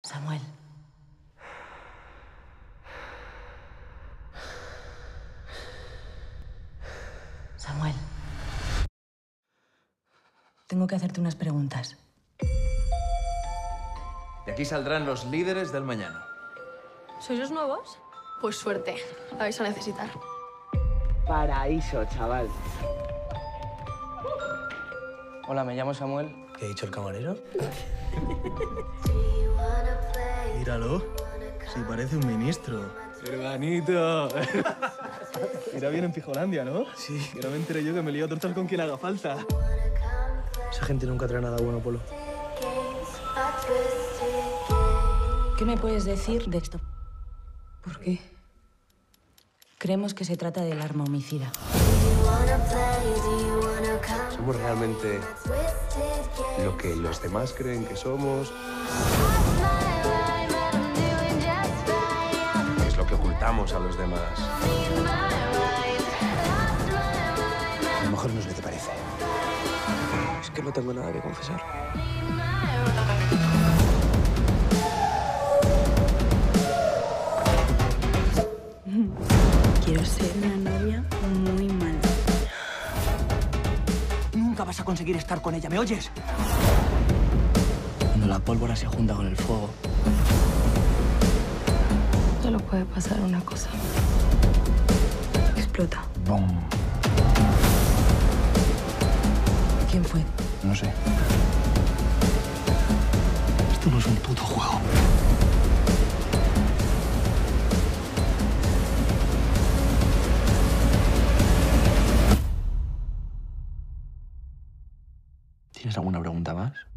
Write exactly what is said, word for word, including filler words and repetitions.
Samuel. Samuel. Tengo que hacerte unas preguntas. De aquí saldrán los líderes del mañana. ¿Sois los nuevos? Pues suerte, la vais a necesitar. Paraíso, chaval. Hola, me llamo Samuel. ¿Qué ha dicho el camarero? Míralo. Sí, parece un ministro. Hermanito. Irá bien en Pijolandia, ¿no? Sí. Que no me enteré yo que me lío total con quien haga falta. Esa gente nunca trae nada bueno, Polo. ¿Qué me puedes decir de esto? ¿Por qué? Creemos que se trata del arma homicida. ¿Somos realmente lo que los demás creen que somos? Es lo que ocultamos a los demás. A lo mejor no es lo que parece. Es que no tengo nada que confesar. Quiero ser una novia muy mala. Nunca vas a conseguir estar con ella, ¿me oyes? Cuando la pólvora se junta con el fuego. Solo puede pasar una cosa. Explota. ¡Bum! ¿Quién fue? No sé. Esto no es un puto juego. ¿Tienes alguna pregunta más?